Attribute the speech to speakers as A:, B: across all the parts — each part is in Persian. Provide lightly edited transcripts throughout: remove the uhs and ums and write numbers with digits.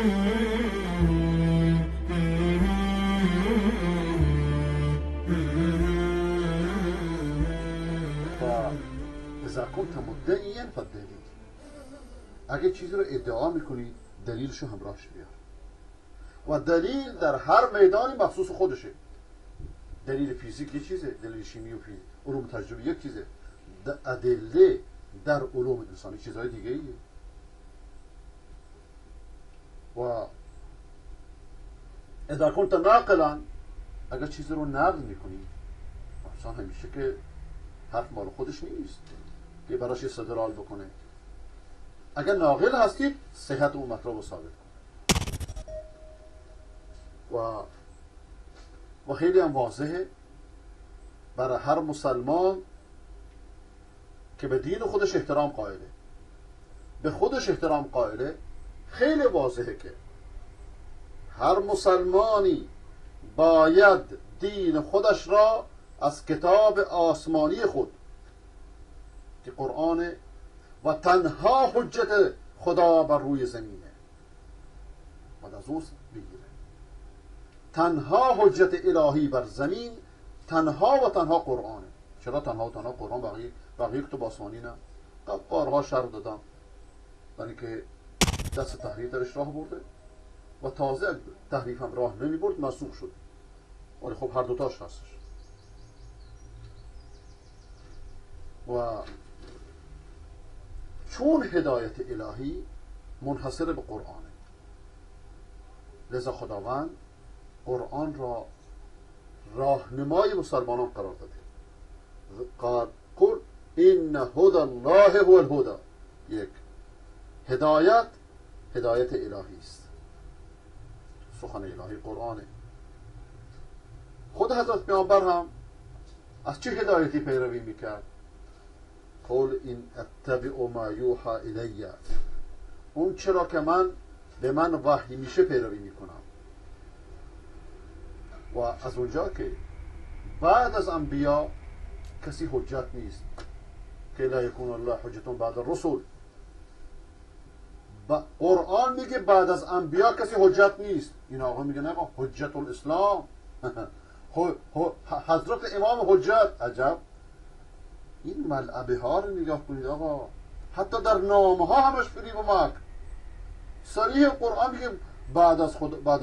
A: اذا كنت مدعیا فالدلیل، اگه چیزی رو ادعا میکنی دلیلشو همراهش بیار. و دلیل در هر میدانی مخصوص خودشه. دلیل فیزیک یک چیزه، دلیل شیمی و علوم تجربی یک چیزه، ادله در علوم انسانی چیزهای دیگه ایه. و اذا كنت ناقلا، اگر چیزی رو نقل میکنی، انسان همیشه که حرف مال خودش نیست که براش استدلال بکنه. اگر ناقل هستید صحت اون مطلب رو ثابت کن. و خیلی هم واضحه برای هر مسلمان که به دین خودش احترام قائله، به خودش احترام قائله، خیلی واضحه که هر مسلمانی باید دین خودش را از کتاب آسمانی خود که قرآن و تنها حجت خدا بر روی زمینه و از اوست بگیره. تنها حجت الهی بر زمین تنها و تنها قرآنه. چرا تنها و تنها قرآن؟ بقیه کتب آسمانی نه. بارها شرح دادم برای که دست تحریف درش راه برده و تازه تحریف هم راه نمی برد منسوخ شد. ولی خب هر دوتاش هستش. و چون هدایت الهی منحصر به قرآنه، لذا خداوند قرآن را راهنمای مسلمانان قرار داده. قال قل این هدی الله هو الهدی. یک، هدایت الهی است، سخن الهی قرآنه. خود حضرت پیامبر هم از چه هدایتی پیروی میکرد؟ قل این اتبع ما یوحى الی، اون چرا که به من وحی میشه پیروی میکنم. و از اونجا که بعد از انبیا کسی حجت نیست، که لا یکون الله حجت بعد الرسل، قرآن میگه بعد از انبیا کسی حجت نیست. این آقا میگه نه حجت الاسلام حضرت امام حجت. عجب، این ملعبه ها رو نگاه کنید آقا، حتی در نامه ها همش فریب و مکر. صریح قرآن میگه بعد از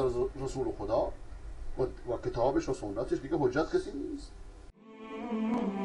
A: رسول خدا و کتابش و سنتش دیگه حجت کسی نیست.